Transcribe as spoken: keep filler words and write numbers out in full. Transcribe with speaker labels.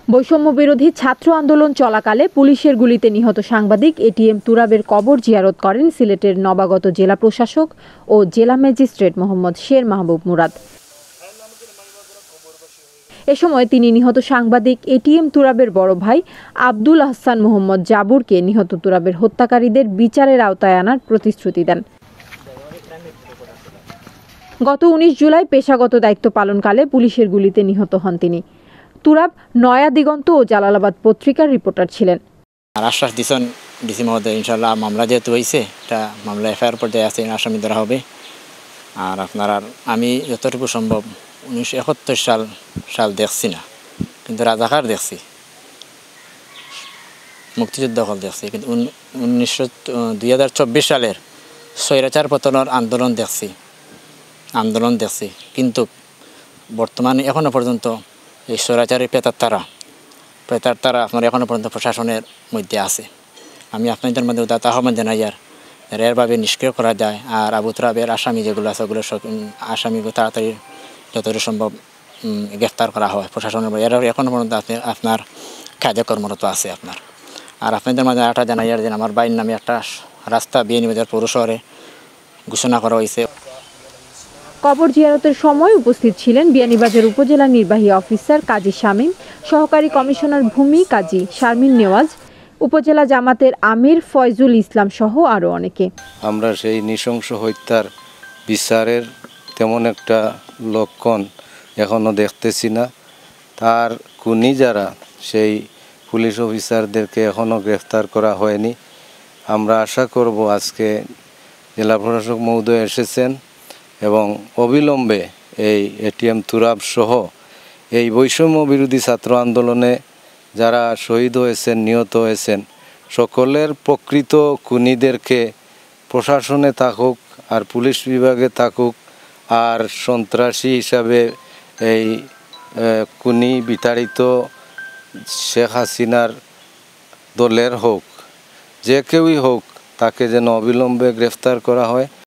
Speaker 1: বৈষম্য বিরোধী ছাত্র আন্দোলন চলাকালে পুলিশের গুলিতে নিহত সাংবাদিক এটিএম তুরাবের কবর জিয়ারত করেন সিলেটের নবাগত জেলা প্রশাসক ও জেলা ম্যাজিস্ট্রেট মোহাম্মদ শের মাহবুব মুরাদ। এ সময় তিনি নিহত সাংবাদিক এটিএম তুরাবের বড় ভাই আব্দুল আহসান মোহাম্মদ জাবুরকে নিহত তুরাবের হত্যাকারীদের বিচারের আওতায় আনার প্রতিশ্রুতি দেন। গত উনিশ জুলাই পেশাগত দায়িত্ব পালনকালে পুলিশের গুলিতে নিহত হন তিনি। তুরাব নয়া দিগন্ত ও জালালাবাদ পত্রিকার রিপোর্টার ছিলেন।
Speaker 2: আশ্বাস দিয়েছেন ডিসি মহোদয়, ইনশাল্লাহ মামলা যেহেতু হয়েছে এটা মামলা এফআইআর পর্যায়ে আছে, আসামি ধরা হবে। আর আপনার আমি যতটুকু সম্ভব উনিশশো একাত্তর সাল সাল দেখছি না, কিন্তু রাজাকার দেখছি, মুক্তিযুদ্ধ হল দেখছি, কিন্তু উনিশশো দুই হাজার চব্বিশ সালের স্বৈরাচার পতনের আন্দোলন দেখছি আন্দোলন দেখছি কিন্তু বর্তমানে এখনও পর্যন্ত এই স্বৈরাচারের পেতার তারা পেতার তারা আপনার এখনও পর্যন্ত প্রশাসনের মধ্যে আছে। আমি আপনাদের মধ্যে উদাত্ত আহ্বান জানাই আর এরভাবে নিষ্ক্রিয় করা যায়। আর আবু তুরাবের আসামি যেগুলো আছে ওগুলো আসামিগুলো তাড়াতাড়ি যতটা সম্ভব গ্রেফতার করা হয় প্রশাসনের। এরা এখনও পর্যন্ত আপনার কাজে কর্মরত আছে আপনার। আর আপনাদের মাঝে একটা জানাই আর যে আমার বাইর নামে একটা রাস্তা বিয়ানীবাজার পৌর শহরে ঘোষণা করা হয়েছে।
Speaker 1: কবর জিয়ারতের সময় উপস্থিত ছিলেন বিয়ানীবাজার উপজেলা নির্বাহী অফিসার কাজী শামীম, সহকারী কমিশনার ভূমি কাজী শারমিন নেওয়াজ, উপজেলা জামাতের আমির ফয়জুল ইসলাম সহ আরও অনেকে।
Speaker 3: আমরা সেই নৃশংস হত্যার বিচারের তেমন একটা লক্ষণ এখনও দেখতেছি না। তার খুনি যারা সেই পুলিশ অফিসারদেরকে এখনও গ্রেফতার করা হয়নি। আমরা আশা করব আজকে জেলা প্রশাসক মহোদয় এসেছেন এবং অবিলম্বে এই এটিএম তুরাব সহ এই বৈষম্য বিরোধী ছাত্র আন্দোলনে যারা শহীদ হয়েছেন, নিহত হয়েছেন, সকলের প্রকৃত খুনিদেরকে প্রশাসনে থাকুক আর পুলিশ বিভাগে থাকুক আর সন্ত্রাসী হিসাবে এই খুনি বিতাড়িত শেখ হাসিনার দলের হোক, যে কেউই হোক, তাকে যেন অবিলম্বে গ্রেফতার করা হয়।